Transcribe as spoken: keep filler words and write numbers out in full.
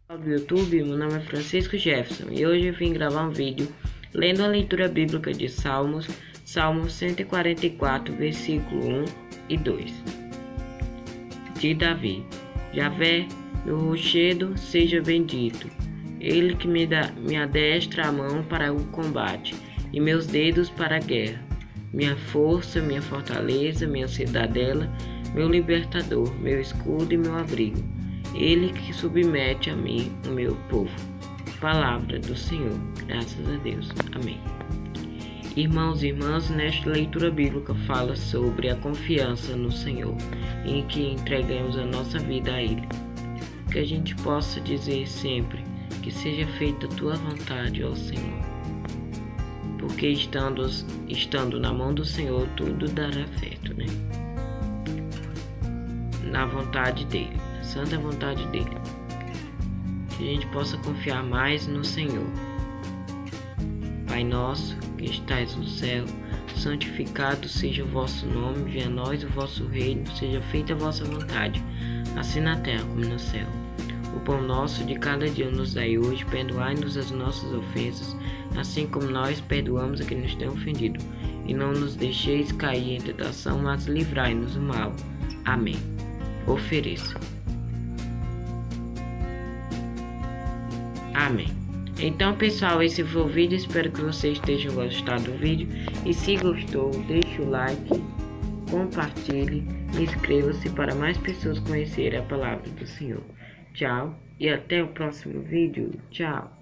Do YouTube, meu nome é Francisco Jefferson e hoje eu vim gravar um vídeo lendo a leitura bíblica de Salmos, Salmo cento e quarenta e quatro, versículo um e dois, de Davi. Javé, meu rochedo, seja bendito, ele que me, dá, me adestra a mão para o combate e meus dedos para a guerra, minha força, minha fortaleza, minha cidadela, meu libertador, meu escudo e meu abrigo. Ele que submete a mim o meu povo. Palavra do Senhor, graças a Deus. Amém. Irmãos e irmãs, nesta leitura bíblica fala sobre a confiança no Senhor, em que entregamos a nossa vida a Ele. Que a gente possa dizer sempre que seja feita a tua vontade, ó Senhor. Porque estando, estando na mão do Senhor, tudo dará certo, né? Na vontade dEle. Santa vontade dele, que a gente possa confiar mais no Senhor. Pai nosso, que estais no céu, santificado seja o vosso nome, venha a nós o vosso reino, seja feita a vossa vontade, assim na terra como no céu. O pão nosso de cada dia nos dai hoje, perdoai-nos as nossas ofensas, assim como nós perdoamos a quem nos tem ofendido, e não nos deixeis cair em tentação, mas livrai-nos do mal. Amém. Ofereça. Amém. Então, pessoal, esse foi o vídeo. Espero que vocês tenham gostado do vídeo. E se gostou, deixe o like, compartilhe e inscreva-se para mais pessoas conhecerem a palavra do Senhor. Tchau e até o próximo vídeo. Tchau.